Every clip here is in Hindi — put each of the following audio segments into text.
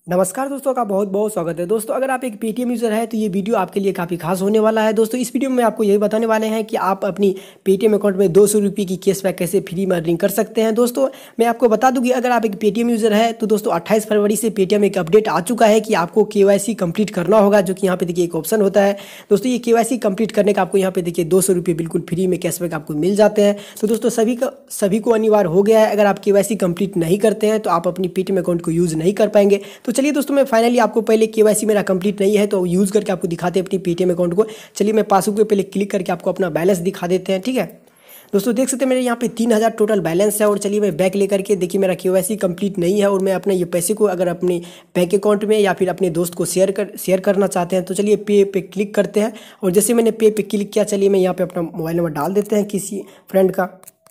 नमस्कार दोस्तों का बहुत बहुत स्वागत है। दोस्तों अगर आप एक पेटीएम यूज़र है तो ये वीडियो आपके लिए काफ़ी खास होने वाला है। दोस्तों इस वीडियो में आपको यही बताने वाले हैं कि आप अपनी पेटीएम अकाउंट में 200 रुपये की कैशबैक कैसे फ्री में अर्निंग कर सकते हैं। दोस्तों मैं आपको बता दूं कि अगर आप एक पेटीएम यूज़र है तो दोस्तों 28 फरवरी से पेटीएम एक अपडेट आ चुका है कि आपको KYC कंप्लीट करना होगा, जो कि यहाँ पे देखिए एक ऑप्शन होता है। दोस्तों ये KYC कंप्लीट करने का आपको यहाँ पे देखिए 200 रुपये बिल्कुल फ्री में कैशबैक आपको मिल जाते हैं। तो दोस्तों सभी को अनिवार्य हो गया है। अगर आप KYC कंप्लीट नहीं करते हैं तो आप अपनी पेटीएम अकाउंट को यूज़ नहीं कर पाएंगे। तो चलिए दोस्तों मैं फाइनली आपको पहले KYC मेरा कंप्लीट नहीं है तो यूज़ करके आपको दिखाते हैं अपनी पेटीएम अकाउंट को। चलिए मैं पासबुक पे पहले क्लिक करके आपको अपना बैलेंस दिखा देते हैं, ठीक है। दोस्तों देख सकते हैं मेरे यहाँ पे 3000 टोटल बैलेंस है। और चलिए मैं बैक लेकर के देखिए मेरा KYC कंप्लीट नहीं है और मैं अपने ये पैसे को अगर अपने बैंक अकाउंट में या फिर अपने दोस्त को शेयर करना चाहते हैं तो चलिए पे पे क्लिक करते हैं। और जैसे मैंने पे क्लिक किया, चलिए मैं यहाँ पे अपना मोबाइल नंबर डाल देते हैं किसी फ्रेंड का।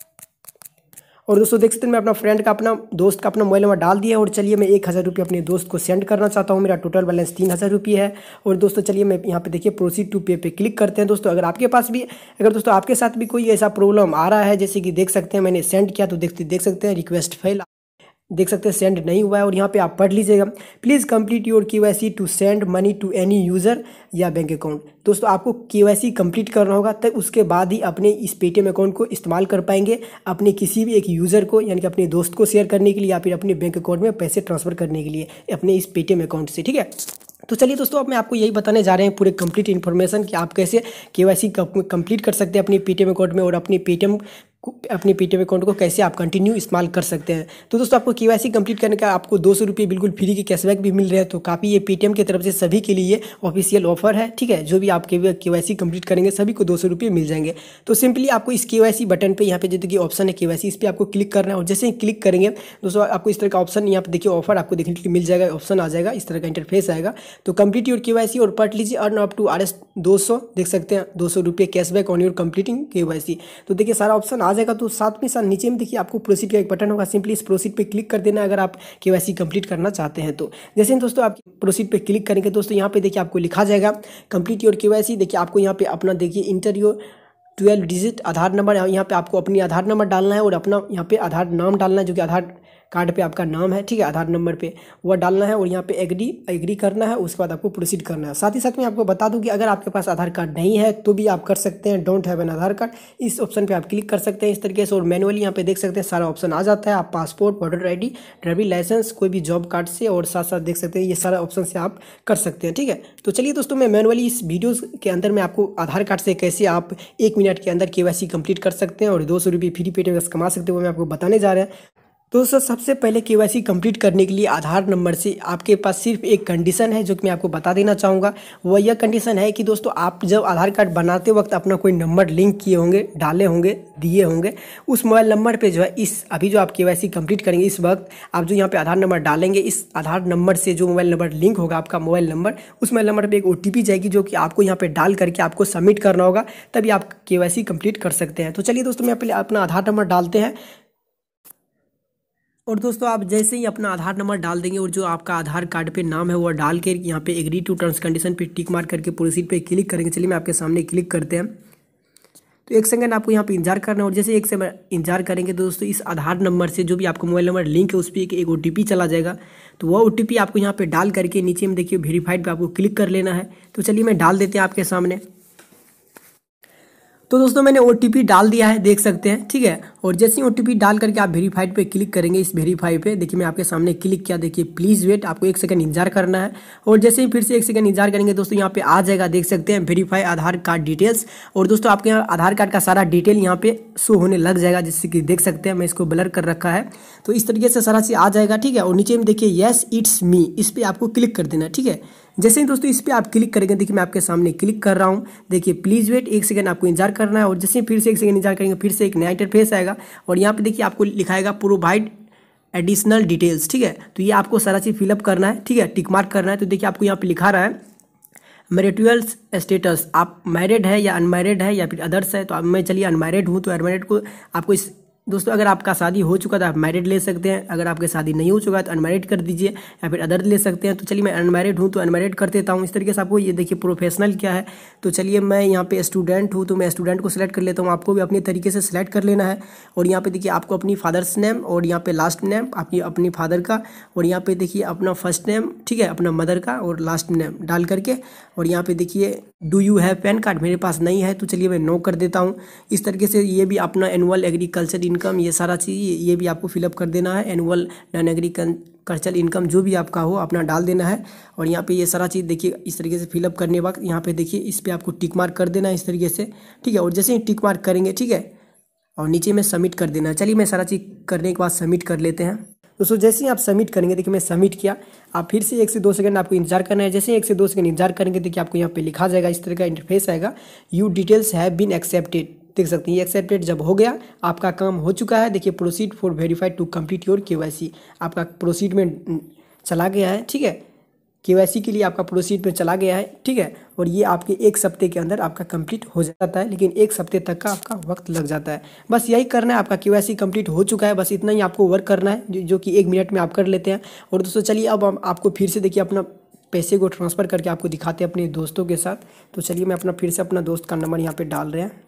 और दोस्तों देख सकते हैं मैं अपना फ्रेंड का अपना दोस्त का अपना मोबाइल नंबर डाल दिया। और चलिए मैं 1000 रुपये अपने दोस्त को सेंड करना चाहता हूँ। मेरा टोटल बैलेंस 3000 रुपये है। और दोस्तों चलिए मैं यहाँ पे देखिए प्रोसीड टू पे क्लिक करते हैं। दोस्तों अगर दोस्तों आपके साथ भी कोई ऐसा प्रॉब्लम आ रहा है, जैसे कि देख सकते हैं मैंने सेंड किया तो देख सकते हैं रिक्वेस्ट फेल, देख सकते हैं सेंड नहीं हुआ है। और यहाँ पे आप पढ़ लीजिएगा, please complete your KYC to send money to any user या बैंक अकाउंट। दोस्तों आपको KYC कंप्लीट करना होगा, तब उसके बाद ही अपने इस पेटीएम अकाउंट को इस्तेमाल कर पाएंगे अपने किसी भी एक यूज़र को, यानी कि अपने दोस्त को शेयर करने के लिए या फिर अपने बैंक अकाउंट में पैसे ट्रांसफ़र करने के लिए अपने इस पेटीएम अकाउंट से, ठीक है। तो चलिए दोस्तों अब मैं आपको यही बताने जा रहे हैं पूरे कंप्लीट इन्फॉर्मेशन कि आप कैसे KYC कंप्लीट कर सकते हैं अपनी पेटीएम अकाउंट में और अपनी पेटीएम अकाउंट को कैसे आप कंटिन्यू इस्तेमाल कर सकते हैं। तो दोस्तों आपको KYC कंप्लीट करने का आपको 200 रुपये बिल्कुल फ्री की कैशबैक भी मिल रहे हैं। तो काफ़ी ये पेटीएम की तरफ से सभी के लिए ऑफिशियल ऑफर है, ठीक है। जो भी आप KYC कंप्लीट करेंगे सभी को 200 रुपये मिल जाएंगे। तो सिंपली आपको इस KYC बटन पे यहाँ पे जो देखिए ऑप्शन है KYC, इस पर आपको क्लिक करना है। और जैसे ही क्लिक करेंगे दोस्तों आपको इस तरह का ऑप्शन यहाँ पे देखिए ऑफर आपको देखने के लिए मिल जाएगा, ऑप्शन आ जाएगा, इस तरह का इंटरफेस आएगा। तो कंप्लीट योर KYC और पढ़ लीजिए अर्न अप टू RS 200, देख सकते हैं 200 रुपये cashback on your completing KYC। तो देखिए सारा ऑप्शन आ जाएगा। तो साथ में नीचे में देखिए आपको प्रोसीड का एक बटन होगा, सिंपली इस प्रोसीड पे क्लिक कर देना अगर आप KYC कंप्लीट करना चाहते हैं तो। जैसे ही दोस्तों आप प्रोसीड पे क्लिक करेंगे दोस्तों यहाँ पे देखिए आपको लिखा जाएगा कंप्लीट योर KYC। देखिए आपको यहाँ पे अपना देखिए enter your 12 digit Aadhaar number, यहाँ पे आपको अपनी आधार नंबर डालना है और अपना यहाँ पे आधार नाम डालना है, जो कि आधार कार्ड पे आपका नाम है, ठीक है, आधार नंबर पे वह डालना है। और यहाँ पे एग्री करना है, उसके बाद आपको प्रोसीड करना है। साथ ही साथ मैं आपको बता दूं कि अगर आपके पास आधार कार्ड नहीं है तो भी आप कर सकते हैं, don't have an Aadhaar card, इस ऑप्शन पे आप क्लिक कर सकते हैं इस तरीके से। और मैनुअली यहाँ पे देख सकते हैं सारा ऑप्शन आ जाता है। आप passport, voter ID, driving licence, कोई भी जॉब कार्ड से, और साथ साथ देख सकते हैं ये सारा ऑप्शन से आप कर सकते हैं, ठीक है। तो चलिए दोस्तों मैं मैनुअली इस वीडियो के अंदर मैं आपको आधार कार्ड से कैसे आप 1 मिनट के अंदर KYC कंप्लीट कर सकते हैं और 200 रुपये फ्री पेटीएम कमा सकते हैं वो मैं आपको बताने जा रहे हैं। तो दोस्तों सबसे पहले KYC कंप्लीट करने के लिए आधार नंबर से आपके पास सिर्फ एक कंडीशन है जो कि मैं आपको बता देना चाहूँगा। वह यह कंडीशन है कि दोस्तों आप जब आधार कार्ड बनाते वक्त अपना कोई नंबर लिंक किए होंगे, डाले होंगे, दिए होंगे, उस मोबाइल नंबर पे जो है अभी जो आप KYC कंप्लीट करेंगे इस वक्त आप जो यहाँ पे आधार नंबर डालेंगे, इस आधार नंबर से जो मोबाइल नंबर लिंक होगा आपका मोबाइल नंबर, उस मोबाइल नंबर पर एक OTP जाएगी जो कि आपको यहाँ पर डाल करके आपको सबमिट करना होगा, तभी आप KYC कंप्लीट कर सकते हैं। तो चलिए दोस्तों मैं पहले अपना आधार नंबर डालते हैं। और दोस्तों आप जैसे ही अपना आधार नंबर डाल देंगे और जो आपका आधार कार्ड पे नाम है वो डाल के यहाँ पे एग्री टू टर्म्स कंडीशन पे टिक मार करके प्रोसीड पे क्लिक करेंगे। चलिए मैं आपके सामने क्लिक करते हैं। तो 1 सेकंड आपको यहाँ पे इंतजार करना है। और जैसे 1 सेकंड इंतजार करेंगे दोस्तों इस आधार नंबर से जो भी आपका मोबाइल नंबर लिंक है उस पर एक OTP चला जाएगा। तो वह OTP आपको यहाँ पे डाल करके नीचे में देखिए वेरीफाइड पे आपको क्लिक कर लेना है। तो चलिए मैं डाल देते हैं आपके सामने। तो दोस्तों मैंने OTP डाल दिया है, देख सकते हैं, ठीक है। और जैसे ही OTP डाल करके आप वेरीफाइड पे क्लिक करेंगे, इस वेरीफाई पे देखिए मैं आपके सामने क्लिक किया, देखिए प्लीज़ वेट, आपको 1 सेकंड इंतजार करना है। और जैसे ही फिर से 1 सेकंड इंतजार करेंगे दोस्तों यहाँ पे आ जाएगा, देख सकते हैं वेरीफाई आधार कार्ड डिटेल्स। और दोस्तों आपके यहाँ आधार कार्ड का सारा डिटेल यहाँ पे शो होने लग जाएगा, जिससे कि देख सकते हैं मैं इसको ब्लर कर रखा है। तो इस तरीके से सारा चीज़ आ जाएगा, ठीक है। और नीचे में देखिए येस इट्स मी, इस पर आपको क्लिक कर देना, ठीक है। जैसे ही दोस्तों इस पर आप क्लिक करेंगे, देखिए मैं आपके सामने क्लिक कर रहा हूँ, देखिए प्लीज़ वेट, 1 सेकंड आपको इंतजार करना है। और जैसे फिर से 1 सेकंड इंतजार करेंगे फिर से एक नया इंटरफेस आएगा और यहाँ पे देखिए आपको लिखाएगा प्रोवाइड एडिशनल डिटेल्स, ठीक है। तो ये आपको सारा चीज़ फिलअप करना है, ठीक है, टिक मार्क करना है। तो देखिए आपको यहाँ पे लिखा रहा है मैरिटल स्टेटस, आप मैरिड है या अनमैरिड है या फिर अदर्स है। तो अब मैं चलिए अनमैरिड हूँ, तो अनमैरिड को आपको इस दोस्तों अगर आपका शादी हो चुका है तो आप मैरिड ले सकते हैं, अगर आपके शादी नहीं हो चुका है तो अनमैरिड कर दीजिए, या फिर अदर ले सकते हैं। तो चलिए मैं अनमैरिड हूँ तो अनमैरिड कर देता हूँ। इस तरीके से आपको ये देखिए प्रोफेशनल क्या है, तो चलिए मैं यहाँ पे स्टूडेंट हूँ तो मैं स्टूडेंट को सिलेक्ट कर लेता हूँ। आपको भी अपने तरीके से सिलेक्ट कर लेना है। और यहाँ पे देखिए आपको अपनी फादर्स नेम और यहाँ पे लास्ट नेम आपकी अपनी फादर का, और यहाँ पे देखिए अपना फर्स्ट नेम, ठीक है, अपना मदर का और लास्ट नेम डाल करके, और यहाँ पे देखिए do you have PAN card, मेरे पास नहीं है तो चलिए मैं नो कर देता हूँ। इस तरीके से ये भी अपना एनुअल एग्रीकल्चर इनकम, ये सारा चीज़ ये भी आपको फिलअप कर देना है। एनुअल नॉन एग्रीकल्चर इनकम जो भी आपका हो अपना डाल देना है। और यहाँ पे ये सारा चीज़ देखिए इस तरीके से फिलअप करने वक्त यहाँ पे देखिए इस पर आपको टिक मार्क कर देना है इस तरीके से, ठीक है। और जैसे ही टिक मार्क करेंगे, ठीक है, और नीचे में सबमिट कर देना है। चलिए मैं सारा चीज़ करने के बाद सबमिट कर लेते हैं। दोस्तों जैसे ही आप सबमिट करेंगे, देखिए मैं सबमिट किया, आप फिर से 1 से 2 सेकंड आपको इंतजार करना है। जैसे ही 1 से 2 सेकंड इंतजार करेंगे, देखिए आपको यहाँ पे लिखा जाएगा, इस तरह का इंटरफेस आएगा, you details have been accepted. देख सकते हैं ये एक्सेप्टेड जब हो गया, आपका काम हो चुका है। देखिए proceed for verified to complete your KYC, आपका प्रोसीड में चला गया है, ठीक है। KYC के लिए आपका प्रोसीड में चला गया है, ठीक है। और ये आपके 1 हफ्ते के अंदर आपका कंप्लीट हो जाता है, लेकिन 1 हफ्ते तक का आपका वक्त लग जाता है। बस यही करना है, आपका KYC कंप्लीट हो चुका है। बस इतना ही आपको वर्क करना है, जो कि 1 मिनट में आप कर लेते हैं। और दोस्तों चलिए अब हम आपको फिर से देखिए अपना पैसे को ट्रांसफ़र करके आपको दिखाते हैं अपने दोस्तों के साथ। तो चलिए मैं अपना फिर से अपना दोस्त का नंबर यहाँ पर डाल रहे हैं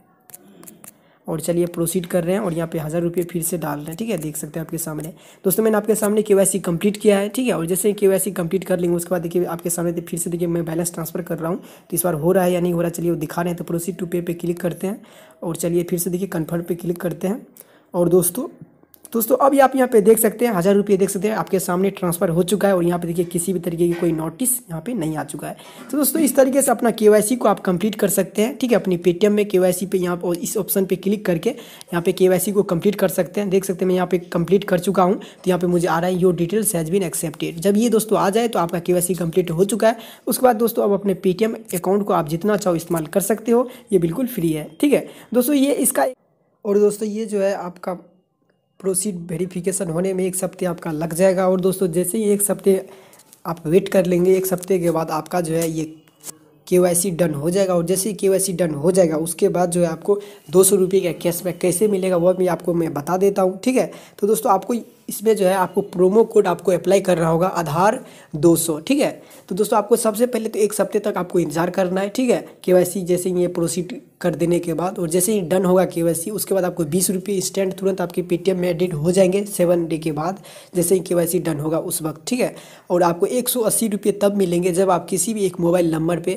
और चलिए प्रोसीड कर रहे हैं, और यहाँ पे 1000 रुपये फिर से डाल रहे हैं, ठीक है। देख सकते हैं आपके सामने। दोस्तों मैंने आपके सामने KYC कंप्लीट किया है, ठीक है। और जैसे ही KYC कंप्लीट कर लेंगे उसके बाद देखिए आपके सामने फिर से देखिए मैं बैलेंस ट्रांसफ़र कर रहा हूँ, तो इस बार हो रहा है या नहीं हो रहा, चलिए वो दिखा रहे हैं। तो प्रोसीड टू पे पे क्लिक करते हैं, और चलिए फिर से देखिए कन्फर्म पे क्लिक करते हैं। और दोस्तों अभी आप यहाँ पे देख सकते हैं 1000 रुपये देख सकते हैं आपके सामने ट्रांसफ़र हो चुका है। और यहाँ पे देखिए किसी भी तरीके की कोई नोटिस यहाँ पे नहीं आ चुका है। तो दोस्तों इस तरीके से अपना KYC को आप कंप्लीट कर सकते हैं, ठीक है। अपनी पेटीएम में KYC पे यहाँ पर इस ऑप्शन पे क्लिक करके यहाँ पे KYC को कंप्लीट कर सकते हैं। देख सकते हैं मैं यहाँ पे कंप्लीट कर चुका हूँ, तो यहाँ पे मुझे आ रहा है your details has been accepted. जब ये दोस्तों आ जाए तो आपका KYC कंप्लीट हो चुका है। उसके बाद दोस्तों अब अपने पेटीएम अकाउंट को आप जितना चाहो इस्तेमाल कर सकते हो, ये बिल्कुल फ्री है, ठीक है दोस्तों। ये इसका, और दोस्तों ये जो है आपका प्रोसीड वेरिफिकेशन होने में 1 हफ्ते आपका लग जाएगा। और दोस्तों जैसे ही 1 हफ्ते आप वेट कर लेंगे, 1 हफ्ते के बाद आपका जो है ये KYC डन हो जाएगा। और जैसे ही KYC डन हो जाएगा उसके बाद जो है आपको 200 रुपये का कैशबैक कैसे मिलेगा वो भी आपको मैं बता देता हूँ, ठीक है। तो दोस्तों आपको इसमें जो है आपको प्रोमो कोड आपको अप्लाई करना होगा आधार 200, ठीक है। तो दोस्तों आपको सबसे पहले तो 1 हफ्ते तक आपको इंतजार करना है, ठीक है। KYC जैसे ही ये प्रोसीड कर देने के बाद, और जैसे ही डन होगा KYC उसके बाद आपको 20 रुपये इंस्टेंट तुरंत आपके पेटीएम में एडिट हो जाएंगे 7 डे के बाद, जैसे ही KYC डन होगा उस वक्त, ठीक है। और आपको 180 रुपये तब मिलेंगे जब आप किसी भी एक मोबाइल नंबर पर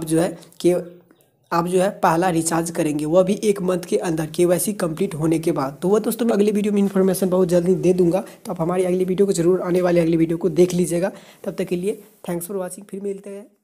आप जो है पहला रिचार्ज करेंगे, वह भी 1 मंथ के अंदर KYC कंप्लीट होने के बाद। तो वह दोस्तों मैं अगली वीडियो में इन्फॉर्मेशन बहुत जल्दी दे दूंगा, तो आप हमारी अगली वीडियो को जरूर, आने वाली अगली वीडियो को देख लीजिएगा। तब तक के लिए थैंक्स फॉर वॉचिंग, फिर मिलते हैं।